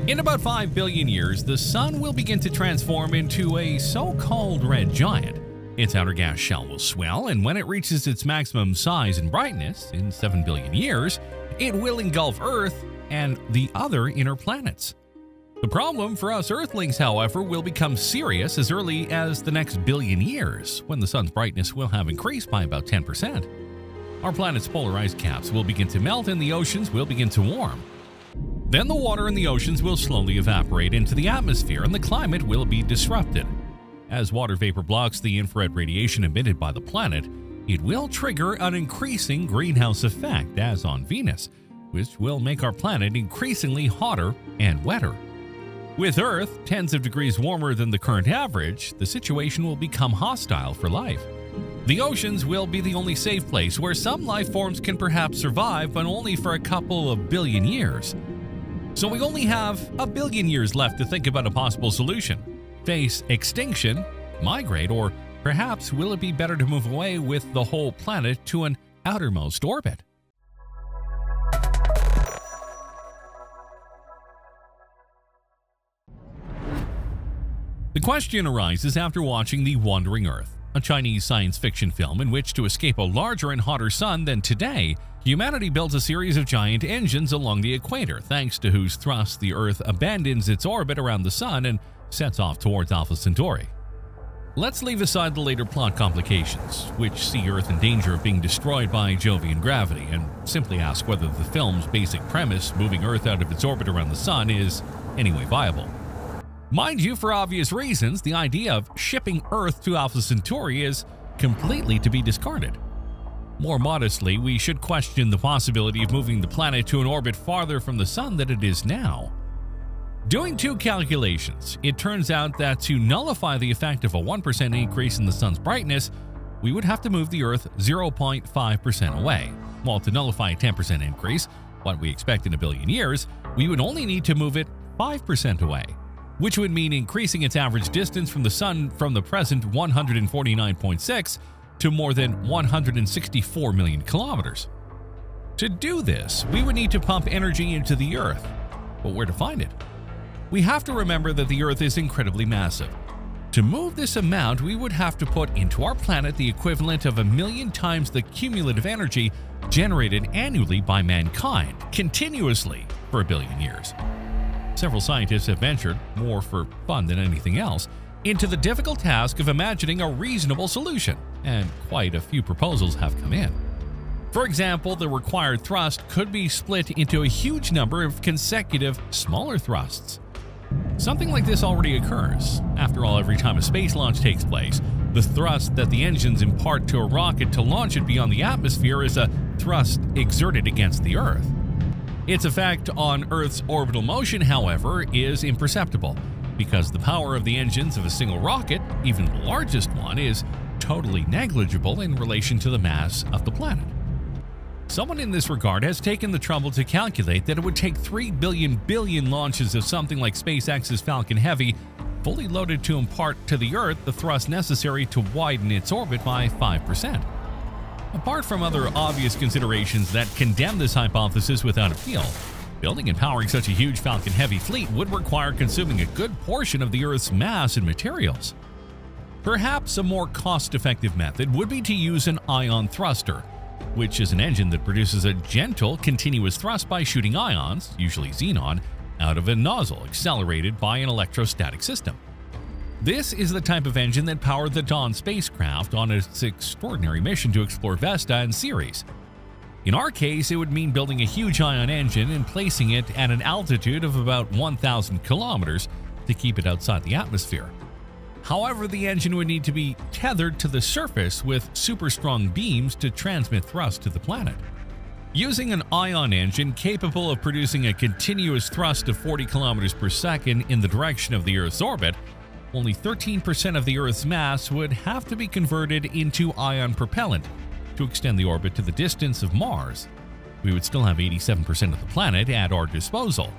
In about 5 billion years, the Sun will begin to transform into a so-called red giant. Its outer gas shell will swell, and when it reaches its maximum size and brightness, in 7 billion years, it will engulf Earth and the other inner planets. The problem for us Earthlings, however, will become serious as early as the next billion years, when the Sun's brightness will have increased by about 10%. Our planet's polar ice caps will begin to melt and the oceans will begin to warm. Then the water in the oceans will slowly evaporate into the atmosphere and the climate will be disrupted. As water vapor blocks the infrared radiation emitted by the planet, it will trigger an increasing greenhouse effect, as on Venus, which will make our planet increasingly hotter and wetter. With Earth tens of degrees warmer than the current average, the situation will become hostile for life. The oceans will be the only safe place where some life forms can perhaps survive, but only for a couple of billion years. So we only have a billion years left to think about a possible solution. Face extinction, migrate, or perhaps will it be better to move away with the whole planet to an outermost orbit? The question arises after watching The Wandering Earth, a Chinese science fiction film in which, to escape a larger and hotter sun than today, humanity builds a series of giant engines along the equator, thanks to whose thrust the Earth abandons its orbit around the sun and sets off towards Alpha Centauri. Let's leave aside the later plot complications, which see Earth in danger of being destroyed by Jovian gravity, and simply ask whether the film's basic premise, moving Earth out of its orbit around the sun, is anyway viable. Mind you, for obvious reasons, the idea of shipping Earth to Alpha Centauri is completely to be discarded. More modestly, we should question the possibility of moving the planet to an orbit farther from the Sun than it is now. Doing two calculations, it turns out that to nullify the effect of a 1% increase in the Sun's brightness, we would have to move the Earth 0.5% away, while to nullify a 10% increase, what we expect in a billion years, we would only need to move it 5% away, which would mean increasing its average distance from the Sun from the present 149.6 to more than 164 million kilometers. To do this, we would need to pump energy into the Earth, but where to find it? We have to remember that the Earth is incredibly massive. To move this amount, we would have to put into our planet the equivalent of 1,000,000 times the cumulative energy generated annually by mankind, continuously for a billion years. Several scientists have ventured, more for fun than anything else, into the difficult task of imagining a reasonable solution, and quite a few proposals have come in. For example, the required thrust could be split into a huge number of consecutive smaller thrusts. Something like this already occurs. After all, every time a space launch takes place, the thrust that the engines impart to a rocket to launch it beyond the atmosphere is a thrust exerted against the Earth. Its effect on Earth's orbital motion, however, is imperceptible, because the power of the engines of a single rocket, even the largest one, is totally negligible in relation to the mass of the planet. Someone in this regard has taken the trouble to calculate that it would take 3 billion launches of something like SpaceX's Falcon Heavy, fully loaded, to impart to the Earth the thrust necessary to widen its orbit by 5%. Apart from other obvious considerations that condemn this hypothesis without appeal, building and powering such a huge Falcon Heavy fleet would require consuming a good portion of the Earth's mass and materials. Perhaps a more cost-effective method would be to use an ion thruster, which is an engine that produces a gentle, continuous thrust by shooting ions, usually xenon, out of a nozzle accelerated by an electrostatic system. This is the type of engine that powered the Dawn spacecraft on its extraordinary mission to explore Vesta and Ceres. In our case, it would mean building a huge ion engine and placing it at an altitude of about 1,000 kilometers to keep it outside the atmosphere. However, the engine would need to be tethered to the surface with super strong beams to transmit thrust to the planet. Using an ion engine capable of producing a continuous thrust of 40 kilometers per second in the direction of the Earth's orbit, only 13% of the Earth's mass would have to be converted into ion propellant to extend the orbit to the distance of Mars. We would still have 87% of the planet at our disposal.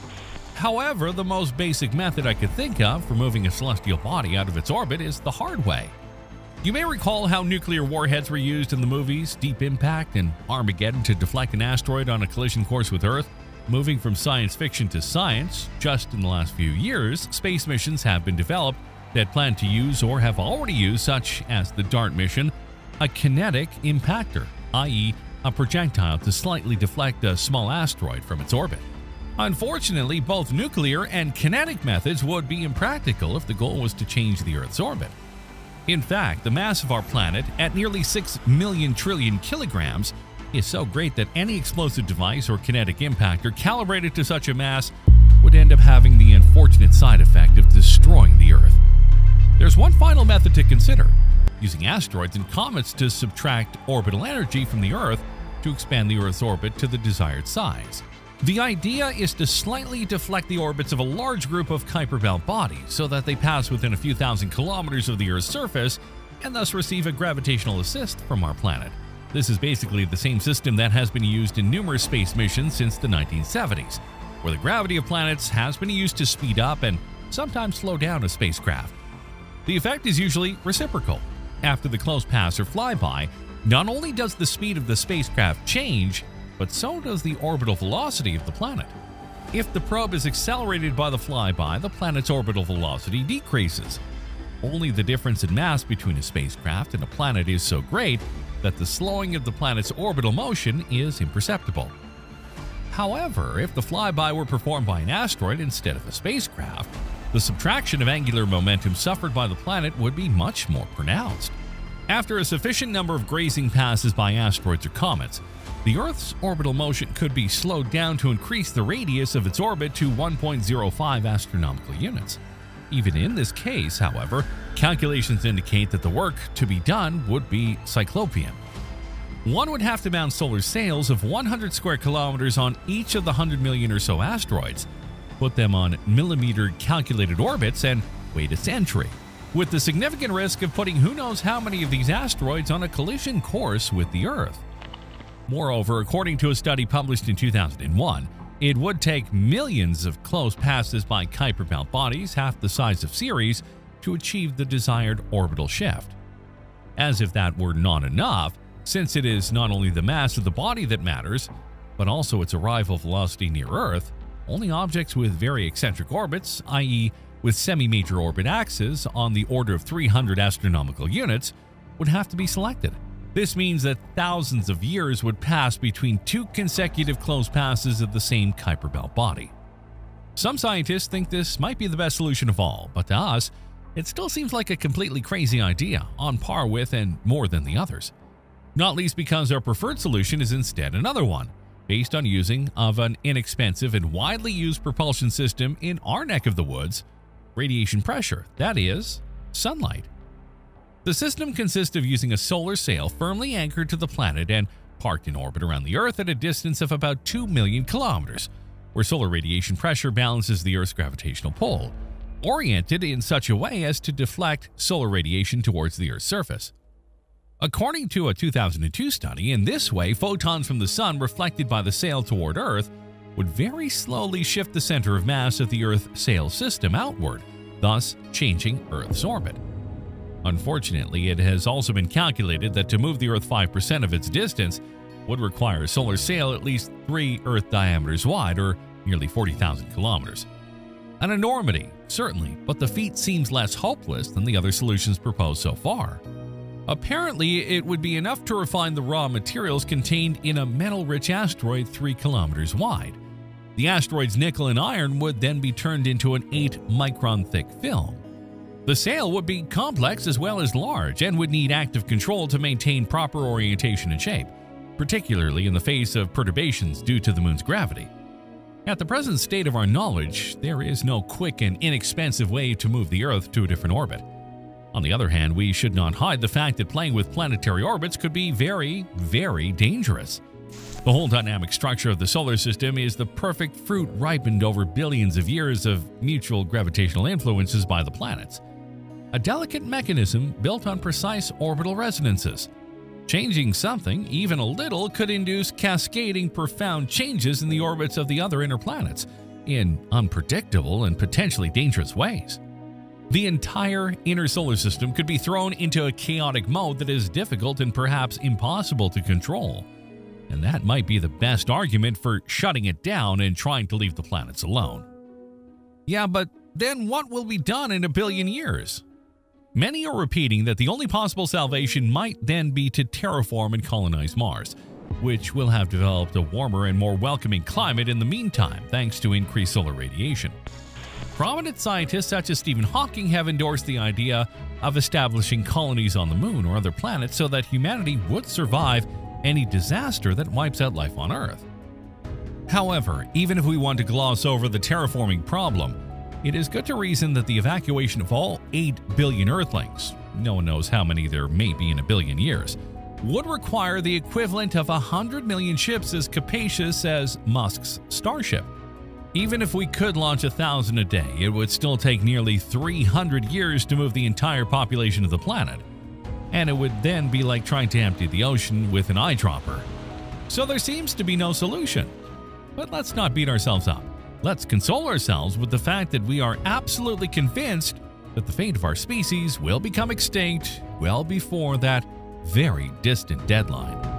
However, the most basic method I could think of for moving a celestial body out of its orbit is the hard way. You may recall how nuclear warheads were used in the movies Deep Impact and Armageddon to deflect an asteroid on a collision course with Earth. Moving from science fiction to science, just in the last few years, space missions have been developed that plan to use or have already used, such as the DART mission, a kinetic impactor, i.e., a projectile to slightly deflect a small asteroid from its orbit. Unfortunately, both nuclear and kinetic methods would be impractical if the goal was to change the Earth's orbit. In fact, the mass of our planet, at nearly 6 million trillion kilograms, is so great that any explosive device or kinetic impactor calibrated to such a mass would end up having the unfortunate side effect of destroying the Earth. There's one final method to consider: using asteroids and comets to subtract orbital energy from the Earth to expand the Earth's orbit to the desired size. The idea is to slightly deflect the orbits of a large group of Kuiper belt bodies so that they pass within a few thousand kilometers of the Earth's surface and thus receive a gravitational assist from our planet. This is basically the same system that has been used in numerous space missions since the 1970s, where the gravity of planets has been used to speed up and sometimes slow down a spacecraft. The effect is usually reciprocal. After the close pass or flyby, not only does the speed of the spacecraft change, but so does the orbital velocity of the planet. If the probe is accelerated by the flyby, the planet's orbital velocity decreases. Only the difference in mass between a spacecraft and a planet is so great that the slowing of the planet's orbital motion is imperceptible. However, if the flyby were performed by an asteroid instead of a spacecraft, the subtraction of angular momentum suffered by the planet would be much more pronounced. After a sufficient number of grazing passes by asteroids or comets, the Earth's orbital motion could be slowed down to increase the radius of its orbit to 1.05 astronomical units. Even in this case, however, calculations indicate that the work to be done would be cyclopean. One would have to mount solar sails of 100 square kilometers on each of the 100 million or so asteroids, put them on millimeter calculated orbits, and wait its entry, with the significant risk of putting who knows how many of these asteroids on a collision course with the Earth. Moreover, according to a study published in 2001, it would take millions of close passes by Kuiper belt bodies, half the size of Ceres, to achieve the desired orbital shift. As if that were not enough, since it is not only the mass of the body that matters, but also its arrival velocity near Earth, only objects with very eccentric orbits, i.e. with semi-major orbit axes on the order of 300 astronomical units, would have to be selected. This means that thousands of years would pass between two consecutive close passes of the same Kuiper belt body. Some scientists think this might be the best solution of all, but to us, it still seems like a completely crazy idea, on par with and more than the others. Not least because our preferred solution is instead another one, based on using of an inexpensive and widely used propulsion system in our neck of the woods: radiation pressure, that is, sunlight. The system consists of using a solar sail firmly anchored to the planet and parked in orbit around the Earth at a distance of about 2 million kilometers, where solar radiation pressure balances the Earth's gravitational pull, oriented in such a way as to deflect solar radiation towards the Earth's surface. According to a 2002 study, in this way, photons from the Sun reflected by the sail toward Earth would very slowly shift the center of mass of the Earth sail system outward, thus changing Earth's orbit. Unfortunately, it has also been calculated that to move the Earth 5% of its distance would require a solar sail at least 3 Earth diameters wide, or nearly 40,000 kilometers. An enormity, certainly, but the feat seems less hopeless than the other solutions proposed so far. Apparently, it would be enough to refine the raw materials contained in a metal-rich asteroid 3 kilometers wide. The asteroid's nickel and iron would then be turned into an 8-micron thick film. The sail would be complex as well as large and would need active control to maintain proper orientation and shape, particularly in the face of perturbations due to the Moon's gravity. At the present state of our knowledge, there is no quick and inexpensive way to move the Earth to a different orbit. On the other hand, we should not hide the fact that playing with planetary orbits could be very, very dangerous. The whole dynamic structure of the solar system is the perfect fruit ripened over billions of years of mutual gravitational influences by the planets. A delicate mechanism built on precise orbital resonances. Changing something, even a little, could induce cascading profound changes in the orbits of the other inner planets in unpredictable and potentially dangerous ways. The entire inner solar system could be thrown into a chaotic mode that is difficult and perhaps impossible to control. and that might be the best argument for shutting it down and trying to leave the planets alone. Yeah, but then what will be done in a billion years? Many are repeating that the only possible salvation might then be to terraform and colonize Mars, which will have developed a warmer and more welcoming climate in the meantime thanks to increased solar radiation. Prominent scientists such as Stephen Hawking have endorsed the idea of establishing colonies on the Moon or other planets so that humanity would survive any disaster that wipes out life on Earth. However, even if we want to gloss over the terraforming problem, it is good to reason that the evacuation of all 8 billion Earthlings, no one knows how many there may be in a billion years, would require the equivalent of 100 million ships as capacious as Musk's Starship. Even if we could launch 1,000 a day, it would still take nearly 300 years to move the entire population of the planet. And it would then be like trying to empty the ocean with an eyedropper. So there seems to be no solution. But let's not beat ourselves up. Let's console ourselves with the fact that we are absolutely convinced that the fate of our species will become extinct well before that very distant deadline.